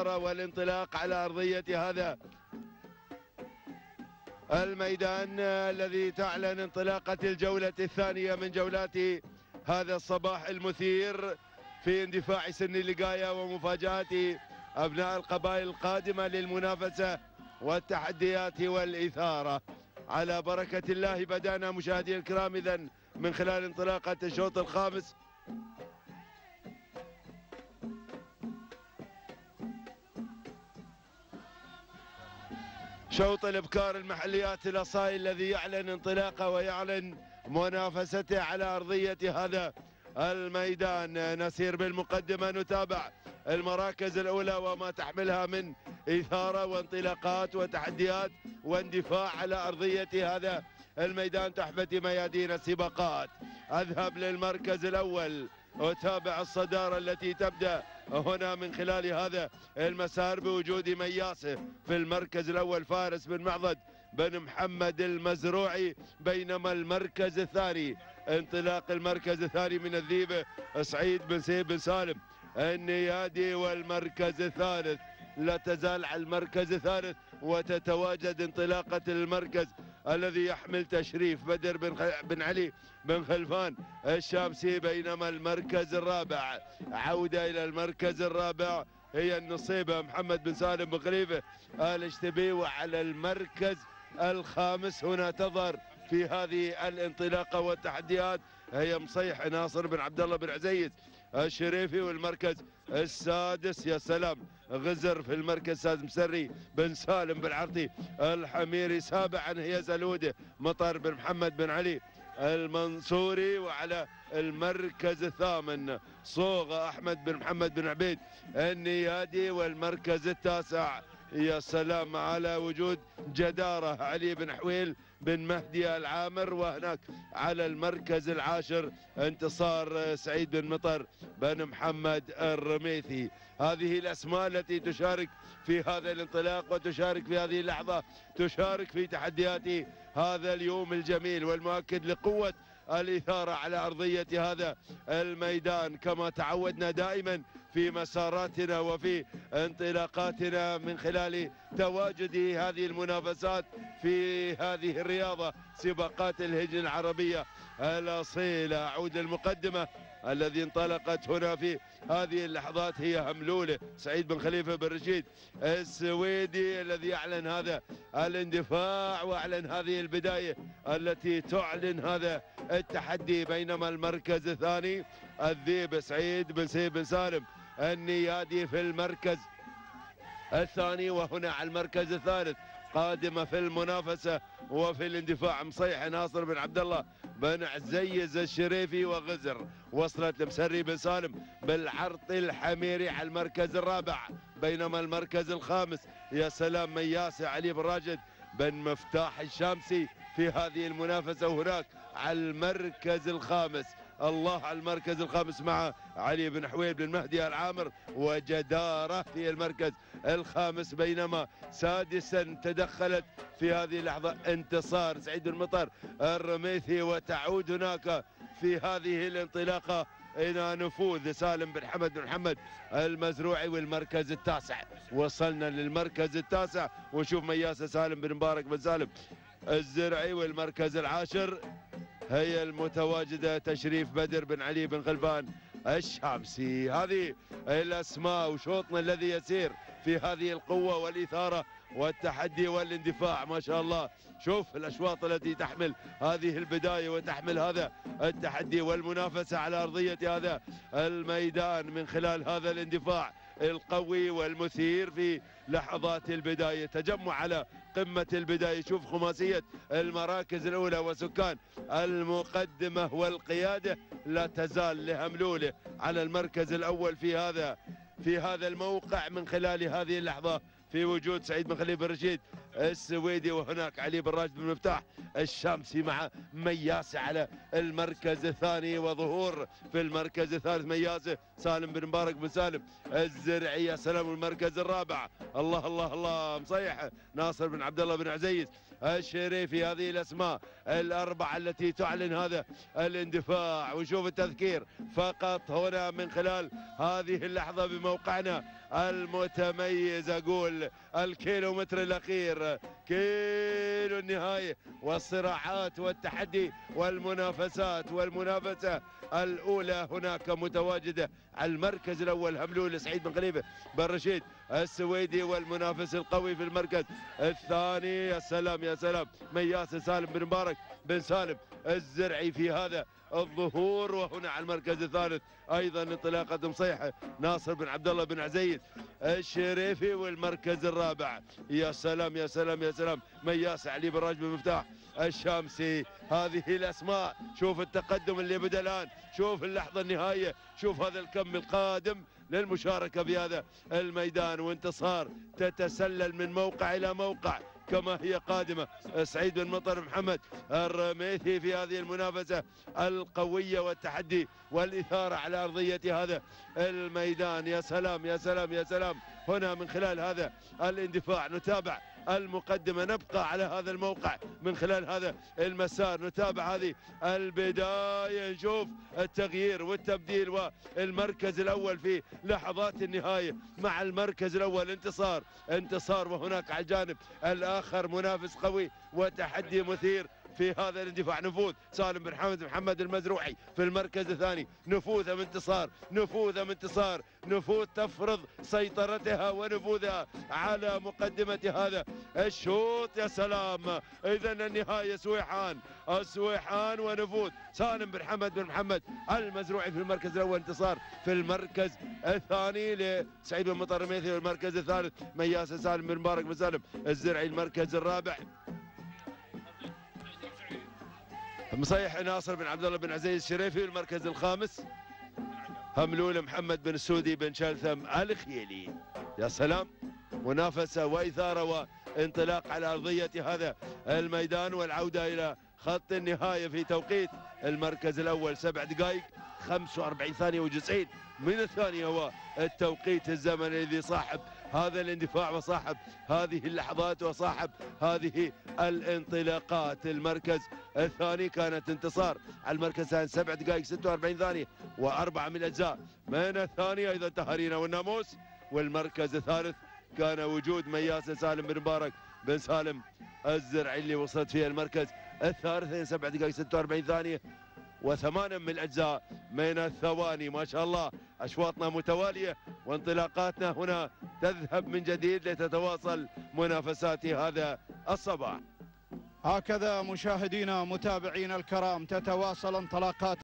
الإثارة والانطلاق على أرضية هذا الميدان الذي تعلن انطلاقة الجولة الثانية من جولات هذا الصباح المثير في اندفاع سن اللقاية ومفاجآت أبناء القبائل القادمة للمنافسة والتحديات والإثارة. على بركة الله بدأنا مشاهدينا الكرام إذن من خلال انطلاقة الشوط الخامس. شوط الابكار المحليات الاصايل الذي يعلن انطلاقه ويعلن منافسته على ارضيه هذا الميدان. نسير بالمقدمه، نتابع المراكز الاولى وما تحملها من اثاره وانطلاقات وتحديات واندفاع على ارضيه هذا الميدان تحت ميادين السباقات. اذهب للمركز الاول، أتابع الصدارة التي تبدأ هنا من خلال هذا المسار بوجود مياسة في المركز الأول فارس بن معضد بن محمد المزروعي، بينما المركز الثاني انطلاق المركز الثاني من الذيبة سعيد بن سيف بن سالم النيادي، والمركز الثالث لا تزال على المركز الثالث وتتواجد انطلاقة المركز الذي يحمل تشريف بدر بن علي بن خلفان الشامسي، بينما المركز الرابع عودة إلى المركز الرابع هي النصيبة محمد بن سالم بن خليفة الاشتبي، وعلى المركز الخامس هنا تظهر في هذه الانطلاقة والتحديات هي مصيح ناصر بن عبد الله بن عزيز الشريفي، والمركز السادس يا سلام غزر في المركز السادس مسري بن سالم بن عرطي الحميري، سابعا هي زلوده مطر بن محمد بن علي المنصوري، وعلى المركز الثامن صوغة أحمد بن محمد بن عبيد النيادي، والمركز التاسع يا سلام على وجود جدارة علي بن حويل بن مهدي العامر، وهناك على المركز العاشر انتصار سعيد بن مطر بن محمد الرميثي. هذه الأسماء التي تشارك في هذا الانطلاق وتشارك في هذه اللحظة، تشارك في تحديات هذا اليوم الجميل والمؤكد لقوة الإثارة على أرضية هذا الميدان كما تعودنا دائما في مساراتنا وفي انطلاقاتنا من خلال تواجد هذه المنافسات في هذه الرياضة سباقات الهجن العربية الأصيلة. أعود للمقدمة الذي انطلقت هنا في هذه اللحظات هي هملولة سعيد بن خليفة بن رشيد السويدي الذي أعلن هذا الاندفاع وأعلن هذه البداية التي تعلن هذا التحدي، بينما المركز الثاني الذيب سعيد بن سيف بن سالم النيادي في المركز الثاني، وهنا على المركز الثالث قادمة في المنافسة وفي الاندفاع مصيح ناصر بن عبد الله بن عزيز الشريفي، وغزر وصلت لمسري بن سالم بالعرط الحميري على المركز الرابع، بينما المركز الخامس يا سلام مياسة علي بن راشد بن مفتاح الشامسي في هذه المنافسة، وهناك على المركز الخامس الله على المركز الخامس مع علي بن حويل بن مهدي العامر وجدارة في المركز الخامس، بينما سادسا تدخلت في هذه اللحظة انتصار سعيد بن مطر الرميثي، وتعود هناك في هذه الانطلاقة إلى نفوذ سالم بن حمد بن محمد المزروعي والمركز التاسع. وصلنا للمركز التاسع ونشوف مياسة سالم بن مبارك بن سالم الزرعي، والمركز العاشر هي المتواجدة تشريف بدر بن علي بن خلفان الشامسي. هذه الأسماء وشوطنا الذي يسير في هذه القوة والإثارة والتحدي والاندفاع ما شاء الله. شوف الأشواط التي تحمل هذه البداية وتحمل هذا التحدي والمنافسة على أرضية هذا الميدان من خلال هذا الاندفاع القوي والمثير في لحظات البداية. تجمع على قمة البداية، شوف خماسية المراكز الأولى وسكان المقدمة والقيادة لا تزال لهملولة على المركز الأول في هذا الموقع من خلال هذه اللحظة في وجود سعيد بن خليفة بن رشيد السويدي، وهناك علي بن راشد بن مفتاح الشامسي مع مياسة على المركز الثاني، وظهور في المركز الثالث مياسة سالم بن مبارك بن سالم الزرعي يا سلام. المركز الرابع الله الله الله مصيح ناصر بن عبد الله بن عزيز الشريفي. هذه الأسماء الأربعة التي تعلن هذا الاندفاع. وشوف التذكير فقط هنا من خلال هذه اللحظة بموقعنا المتميز. أقول الكيلومتر الأخير، كيلو النهاية، والصراعات والتحدي والمنافسات والمنافسة الأولى هناك متواجدة. على المركز الأول هملول سعيد بن خليفة بن رشيد السويدي، والمنافس القوي في المركز الثاني يا سلام يا سلام مياس سالم بن مبارك بن سالم الزرعي في هذا الظهور. وهنا على المركز الثالث ايضا انطلاقه مصيحه ناصر بن عبد الله بن عزيز الشريفي. والمركز الرابع يا سلام يا سلام يا سلام مياس علي بن راجب مفتاح الشامسي. هذه الاسماء، شوف التقدم اللي بدا الان، شوف اللحظه النهائيه، شوف هذا الكم القادم للمشاركه في هذا الميدان، وانتصار تتسلل من موقع الى موقع كما هي قادمة. سعيد بن مطر محمد الرميثي في هذه المنافسة القوية والتحدي والإثارة على أرضية هذا الميدان. يا سلام يا سلام يا سلام. هنا من خلال هذا الاندفاع نتابع المقدمة، نبقى على هذا الموقع من خلال هذا المسار، نتابع هذه البداية، نشوف التغيير والتبديل والمركز الأول في لحظات النهاية مع المركز الأول. انتصار وهناك على الجانب الآخر منافس قوي وتحدي مثير في هذا الاندفاع. نفوذ سالم بن حمد محمد المزروعي في المركز الثاني، نفوذ انتصار، نفوذ تفرض سيطرتها ونفوذها على مقدمة هذا الشوط. يا سلام، إذا النهاية السويحان ونفوذ سالم بن حمد بن محمد المزروعي في المركز الأول، انتصار في المركز الثاني لسعيد بن مطر الميثي، والمركز الثالث مياس سالم بن مبارك بن سالم الزرعي. المركز الرابع مصيح ناصر بن عبد الله بن عزيز الشريفي. المركز الخامس هملول محمد بن سودي بن شلثم الخيلي. يا سلام، منافسة وإثارة وانطلاق على أرضية هذا الميدان، والعودة إلى خط النهاية في توقيت المركز الأول 7 دقائق 45 ثانية و90 من الثانية. هو التوقيت الزمني الذي صاحب هذا الاندفاع وصاحب هذه اللحظات وصاحب هذه الانطلاقات. المركز الثاني كانت انتصار على المركز الثاني 7 دقائق 46 ثانية و4 من الأجزاء من الثانية، أيضا تهارينا والناموس. والمركز الثالث كان وجود مياس سالم بن مبارك بن سالم الزرعي اللي وصلت فيه المركز الثالث 7 دقائق 46 ثانية و8 من الأجزاء من الثواني. ما شاء الله أشواطنا متوالية وانطلاقاتنا هنا تذهب من جديد لتتواصل منافسات هذا الصباح. هكذا مشاهدينا متابعينا الكرام تتواصل انطلاقات